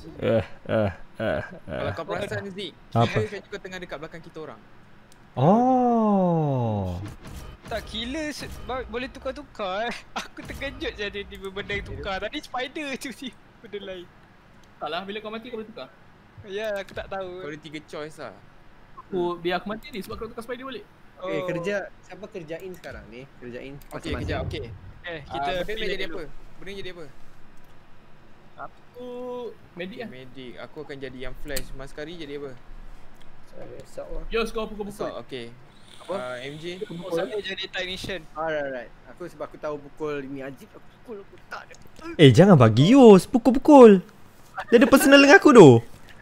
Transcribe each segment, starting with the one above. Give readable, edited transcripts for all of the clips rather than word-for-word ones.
Kalau kau perasan Zik, Apa? killer saya juga tengah dekat belakang kita orang. Oh. Tak, killer boleh tukar-tukar. Aku terkejut je ada benda yang tukar. Tadi spider tu sih benda lain. Taklah, bila kau mati kau boleh tukar. Ya, aku tak tahu. Kau ada 3 choice lah. Biar aku mati ni sebab kau tukar spider balik. Okay, kerja. Siapa kerjain sekarang ni? Kerjain. Okey, kejap. Okey. Kita benda ni jadi apa? Benda ni jadi apa? Aku medik lah. Medik. Aku akan jadi yang flash. Maskari jadi apa? Saya esok lah. Yo, kau pukul-pukul. So, okey. MJ saya jadi technician. Alright. Aku sebab aku tahu pukul ini Ajib, aku pukul aku tak ada. Jangan bagi Yus pukul-pukul. Dia ada personal dengan aku tu.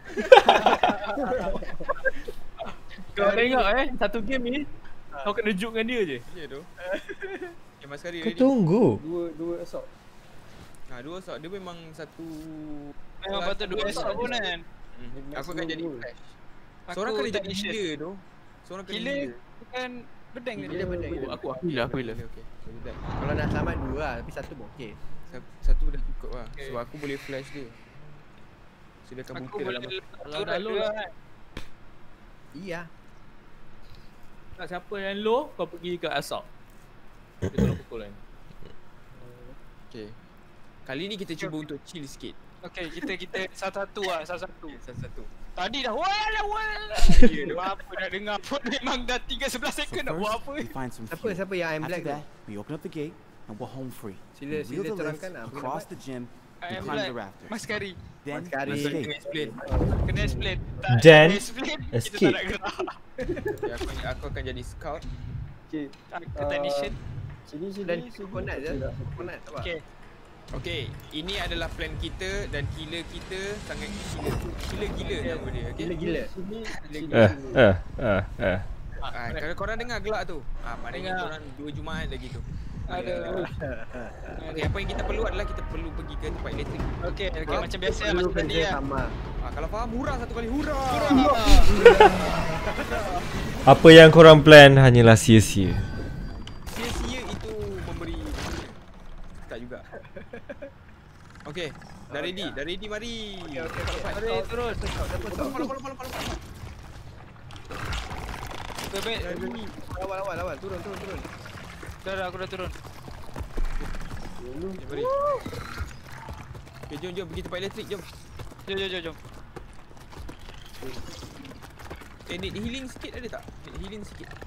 Kau tengok satu game ni kau kena juk dengan dia je. Ya tu. Okay, Maskari Kau ready? tunggu. Dua esok. Dua shot. Dia memang satu. Memang patut 2 esok pun kan. Aku akan jadi flash. Aku Seorang kena jadi technician. gila tu. Seorang kena Killer gila. bukan bedeng tadi. Gila bedeng. Aku lah. Okay. Kalau nak selamat dua lah, tapi satu pun okey. Satu dah cukup lah. Okay. Sebab aku boleh flash dia. So dia akan Aku buka boleh dalam. turret dua kan. Iya. Tak siapa yang low, kau pergi ke assault. Dia tolong pukul kan. Okay. Kali ni kita cuba untuk chill sikit. Okey, kita satu-satu lah, satu-satu. Satu-satu. Tadi dah wala. Buat apa nak dengar pun memang dah 3-11 second nak buat apa. Siapa yang I'm black tu? We open up the gate and we're home free. Sila We wheel the lift terangkan apa across the gym I and am climb black. the rafters. Maskari. Then Maskari. we escape. Kena explain. Kena explain. Then Explain. Kita escape. tak nak gerak. Aku akan jadi scout. Okey. Aku technician. Sini dan coconut je. Coconut tak apa. Okey. Okay, ini adalah plan kita dan killer kita sangat gila nama dia. Okay? Gila. Kalau korang dengar gelak tu, maknanya korang 2 Jumaat lagi tu. Ada. Okay, apa yang kita perlu adalah kita perlu pergi ke tempat elektrik. Okey, macam biasa macam tadi lah. Kalau faham hurrah satu kali, hurrah. Apa yang korang plan hanyalah sia-sia. Sia-sia itu memberi. Tak juga. Okay, dah ready mari. Mari terus. Follow. Baik. Lawan. Turun. Dah aku dah turun. Mari. Okay, jom pergi tempat elektrik, jom. Jom. Need healing sikit ada tak? Need healing.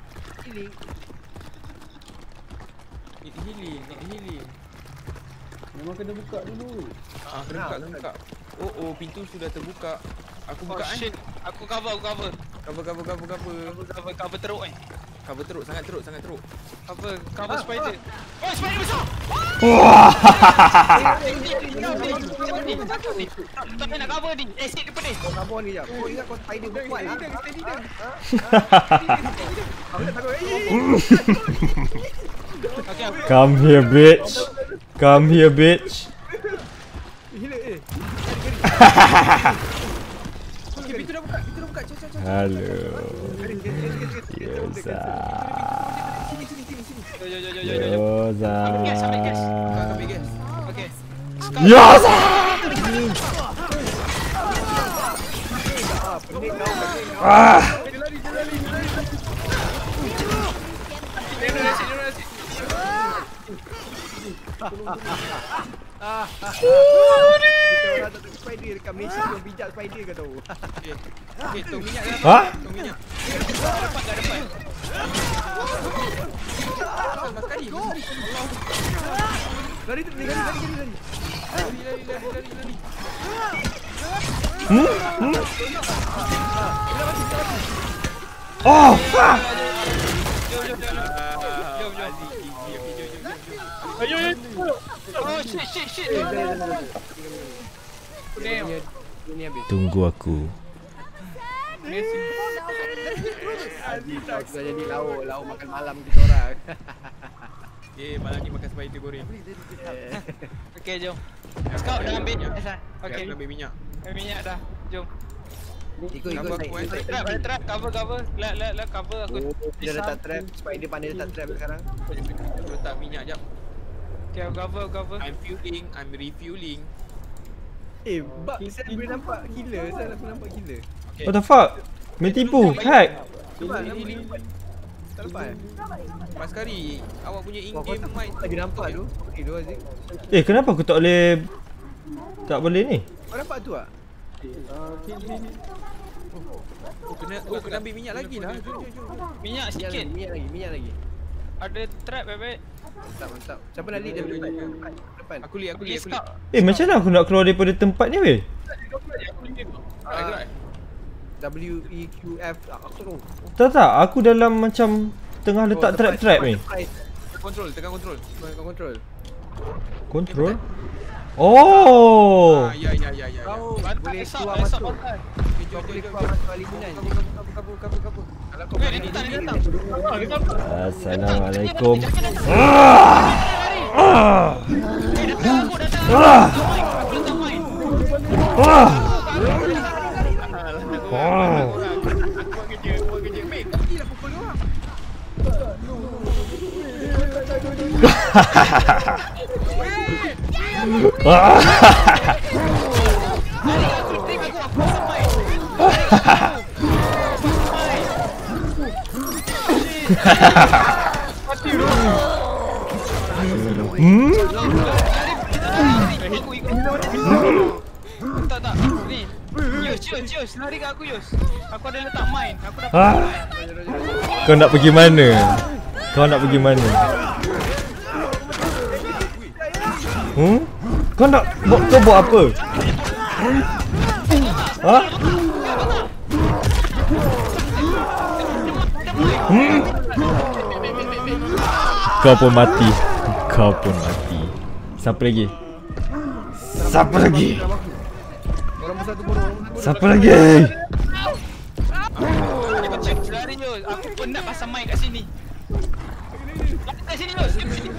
Memang kena buka dulu. Kena buka. Oh, pintu sudah terbuka. Aku buka kan? Shit. Aku cover. Cover. Cover teruk Cover teruk, sangat teruk. Cover spider. Oh, spider besar. Tak nak cover ni. Exit depan ni. Kau kabur ni jap. Kau ingat kau spider kuat lah. Aku tak takut. Okey, aku Come here bitch. Gila Okay, pintu dah buka. Cepat. Halo. Yo. Yosa. Sampai gas. Ambil gas. Okey. Yosa. Kita orang tak tahu spider dekat Malaysia tu bijak spider kau tahu. Okay, tong minyak dah. Ha? Tong minyak. Depan. Sekali. Lari. Oh, fuck. Jom. Ayo. Oh, shit. Ini habis. Tunggu aku. Aziz tak sudah jadi lauk makan malam kita orang. Malam ni makan spider goreng. Okey, jom. Scout dah ambil. Okay, Okey. ambil minyak. Minyak dah. Jom. Ikut Trap, ada trap. Cover. Lah cover aku. Dia letak trap. Spider pandai letak trap sekarang. Aku letak minyak jap. Okay, cover. I'm refueling. Bug saya boleh nampak killer. Saya aku nampak killer. What the fuck? Main tipu, hack. Nampak tak lepas Mas Kari, awak punya in-game mic lagi nampak tu. Okey tu Aziz. Kenapa aku tak boleh ni? Kau nampak tu tak? kena ambil minyak lagi lah. Jom. Minyak sikit. Minyak lagi. Ada trap baik-baik. Mantap. Siapa nak lead depan? Aku lihat. Macam mana aku nak keluar daripada tempat ni weh? WEQF aku tu. Tak, aku dalam macam tengah letak trap ni. Tekan kontrol. Kontrol? Oh. Ya. Kau boleh Esok keluar masuk. bantai. Kau boleh keluar masuk alimunan. Kabur. Kalau kau berani Dia ni datang. Assalamualaikum. Datang Tak. Ni. Yus, lari kat aku Yus. Aku ada letak mine. Aku dapat mine. Kau nak pergi mana? Kau nak pergi mana? Kau nak buat apa? Kau pun mati. Siapa lagi? Lari Yus. Aku penat pasang mine kat sini. Kat sini Yus.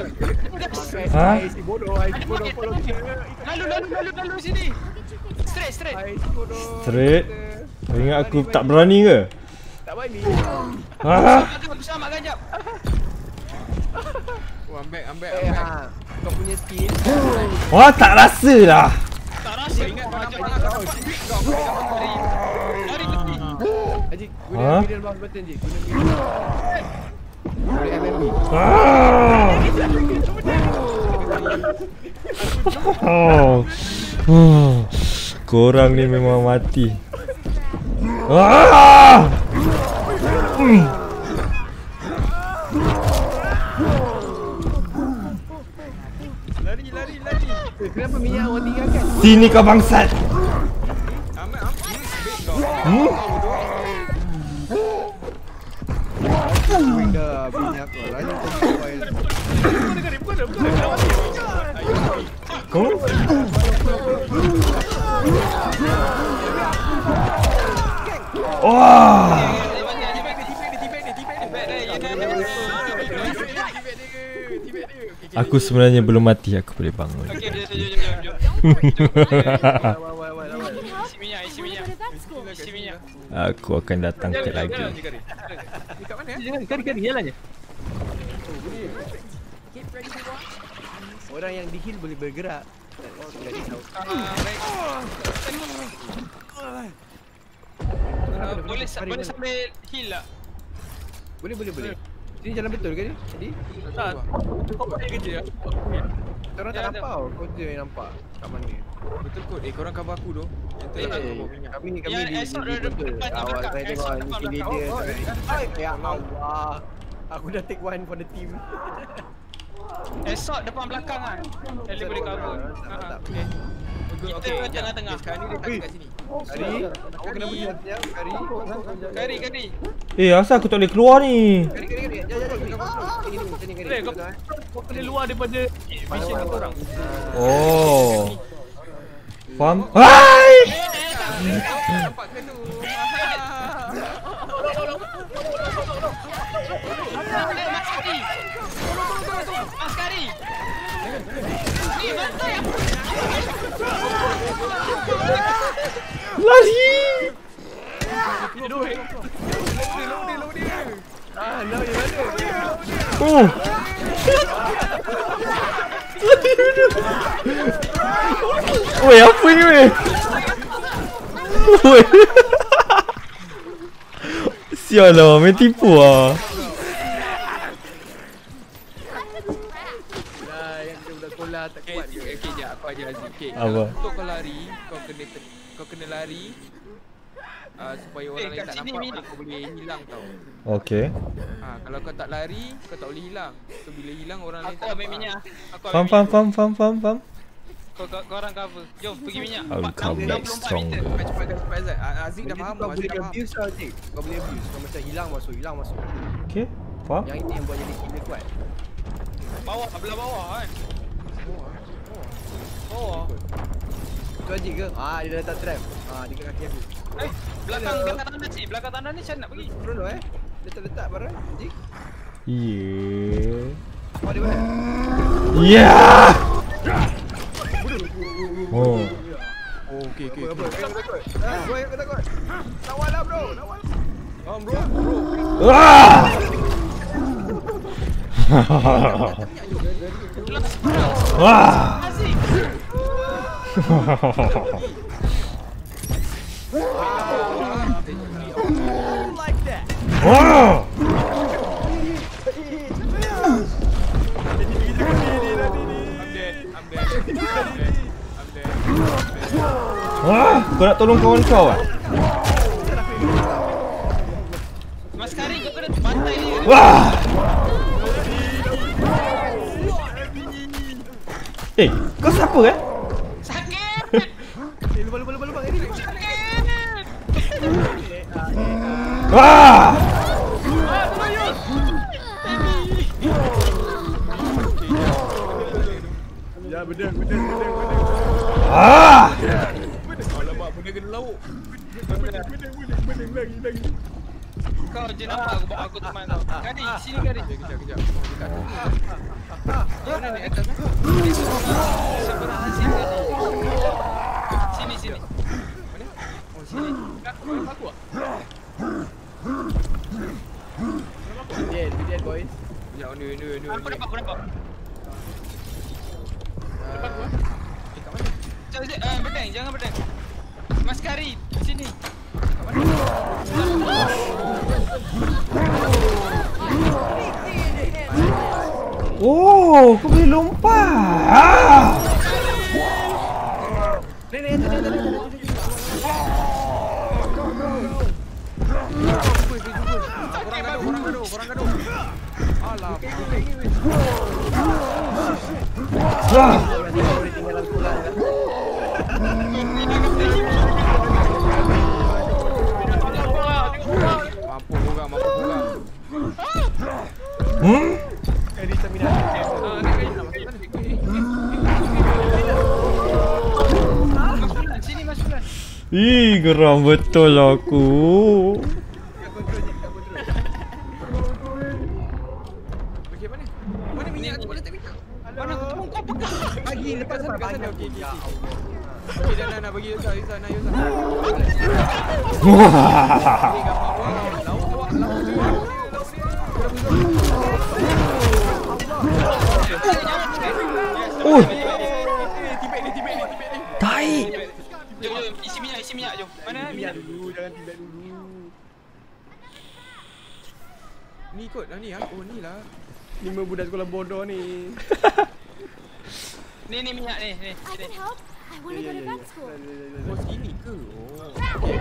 Si bodoh follow kita. Lalu sini. Straight. Straight. Kau ingat aku tak berani ke? Tak berani. Aku selamatkan jap. Ambek. Kau punya skill. Wah, tak rasa lah. Tak rasa ingat kau macam mana kau lari tepi. Haji, guna middle mouse button je. Guna middle. Boleh MMB. Korang ni memang mati. Lari. Kenapa minyak awak tinggalkan? Sini kau bangsat. Dah minyak kau lagi Kau? Wah. Aku sebenarnya belum mati, aku boleh bangun. Okey, jom. Isi minyak. Aku akan datang ke lagi. Dekat mana ya? Kari jalan je. orang yang di heal boleh bergerak. Enggak risau. Boleh sambil heal lah. Boleh. Ini jalan betul ke ni? Jadi? Tak. Kau buat kerja. Korang tak nampak tau. Kau je yang nampak kat mana. Betul kot. Korang cover aku tu. Kami di Esok dah betul. depan Awak saya tengok Esok ni kili dia. Ya Allah. Aku dah take one for the team. Esok depan belakang kan. Ellie boleh cover. Okey. Kita tengah-tengah. Sekarang ni dia tak kat sini. Kari, aku kena pergi sekejap. Kari. Asal aku tak boleh keluar ni? Kari. Sini Kari. Kau kena luar daripada mission kau orang. Oh. Faham? Hai! Nampak ke tu? Mas Kari. Ni bantai aku. Lari! Load dia. Now dia mana? Oh. Weh, apa ni weh? Weh. Sial lah, main tipu lah. Yang kita budak sekolah tak kuat je. Okay, sekejap aku ajar Aziz. Okay, Apa? untuk kau lari, kau kena lari supaya orang lain tak kat sini, nampak Mina. kau boleh hilang tau. Okay. Kalau kau tak lari, kau tak boleh hilang. So bila hilang orang lain Aku tak ambil nampak. minyak. Aku Faham, ambil faham, minyak. faham. Kau orang cover. Jom pergi minyak. I'll come back 64 stronger. meter. Cepat Azad. Aziz dah faham. Kau Aziz boleh dah faham. abuse tau Zik. Kau boleh abuse. Kau macam hilang masuk. Okay, faham? Yang ini yang buat jadi killer kuat. Bawah, belah bawah kan. Bawah. Tu Aziz ke? Dia dah letak trap. Dekat kaki aku. Belakang tanah ni. Belakang tanah ni macam nak pergi. Frono letak barang Zik. Yeah. Dia mana? Yeah. Oh. Okay. Apa? Kau takut? Kau takut? Lawan lah bro. Lawan. Bro. Ah! Wah. Aziz. Wah. I'm dead. Wah, kau nak tolong kawan kau ah? Mas Kari kau kena bantai dia. Wah. Kau siapa kan? Sakit. Lubang ini. Sakit. Wah. Ya benar. Ah. Alamak, benda kena lauk. Benar lagi. Kau je nampak aku teman kau. Kari, sini Kari. Kejap. Mana ni atas kan? Seberang Aziz Kari. Sini. Mana? Oh sini. Kau aku ah. Video boys. Kejap, ni. Aku nampak. Kat mana? Bedeng, jangan bedeng. Mas Kari, sini. Oh, kau boleh lompat. Ah. Korang gaduh. Alah. Wah. Mampu pegang. Kali stamina. Sini Masbulan. Ih, geram betul aku. Okey, mana? Mana minyak tu? Boleh tak minyak? Mana aku tolong kau pegang. Pagi lepas Sana. Okey. Okey, dah bagi Yusuf. Oh, Tibet ni. tai. Jom, isi minyak jom. Mana minyak? Jangan tibet dulu. Ni kot lah ni. Oh, ni lah. 5 budak sekolah bodoh ni. Ni minyak ni. I can help. I want to go to vet school. Oh, sini ke? Oh, okey.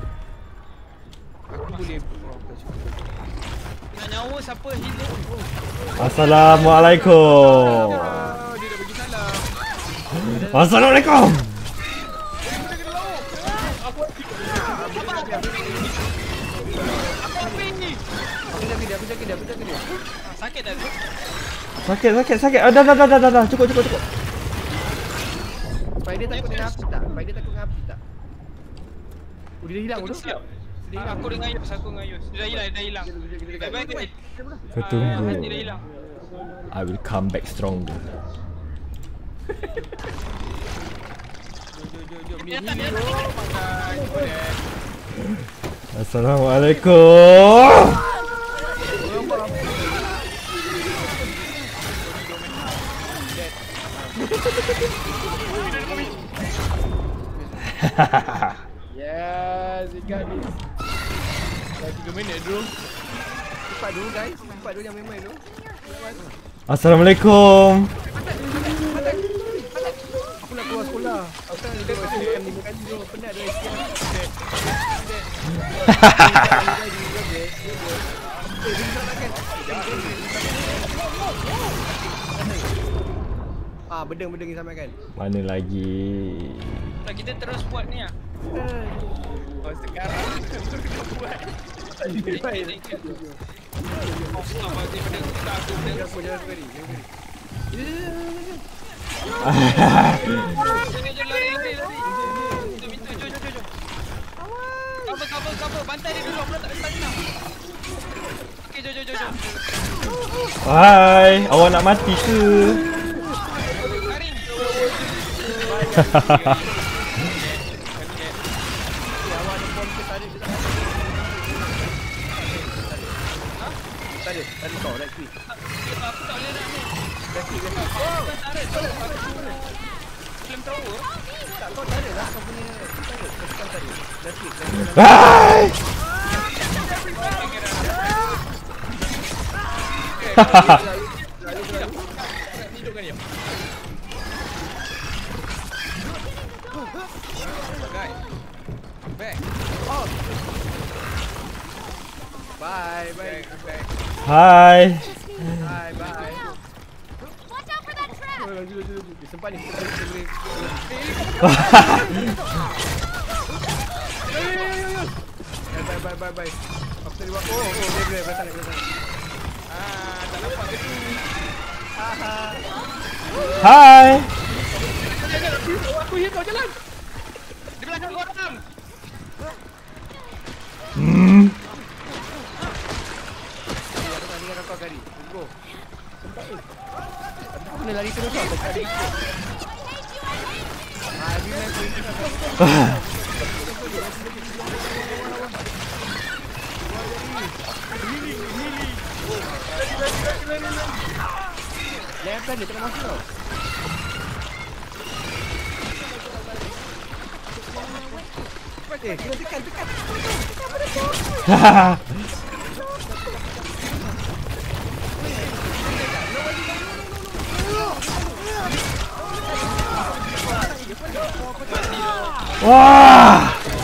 Aku boleh. Nak nyawa siapa healer? Assalamualaikum. Dia dah bagi salam. Assalamualaikum. Aku ambil ni. Aku jaga dia. Sakit dah tu. Sakit. Dah. Cukup. Spider takut dengan api tak? Oh, dia hilang dulu. Aku dengan Yus, Dia dah hilang. Baik. Kau tunggu. Dia dah hilang. I will come back stronger. Jom. Dia datang. Assalamualaikum. Yes, we got this. Dah 3 minit dulu. Cepat dulu guys. Cepat dulu yang main-main dulu. Assalamualaikum. Aku nak keluar sekolah. Aku nak makan 5 kali dulu. Penat dah sekian. Bedeng-bedeng ni sama kan? Mana lagi? Tak, kita terus buat ni lah. Oh sekarang buat. Oh, stop mati bedeng. Tak, aku bedeng. Jangan sekali. Lari. Pintu, jom. Cover. Bantai dia dulu. Aku tak nak. Okay, jom. Hai, awak nak mati ke? Lari. Tadi kau right click. Aku tak boleh nak ni. Film tahu. Tak kau tak ada lah kau punya. Kau tadi. Right click. Hai. Hidupkan dia. Guys. Back. Bye. Hai. Bye. Watch out for that trap. Laju. Sempat ni. Bye. After dia buat. Boleh belakang. Tak nampak ke tu? Hai. Aku hit kau jalan. Di belakang kau orang. Aku tak dengar kau kali. Let's go. Sempat ni. Aku kena lari terus tau. Tadi. Jangan dia tengah masuk tau. Kena tekan. Wah.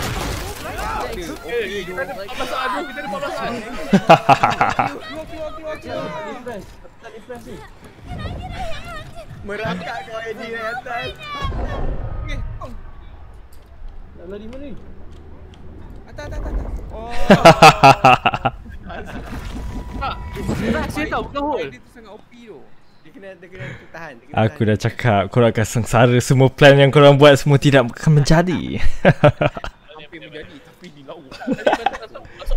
Merangkak kau Eddie dari atas. Nak lari mana ni? Atas. Oh. Saya tahu bukan hole. Dia tu sangat OP tu. Dia kena tahan. Aku dah cakap korang akan sengsara. Semua plan yang korang buat semua tidak akan menjadi. Hampir menjadi tapi di laut.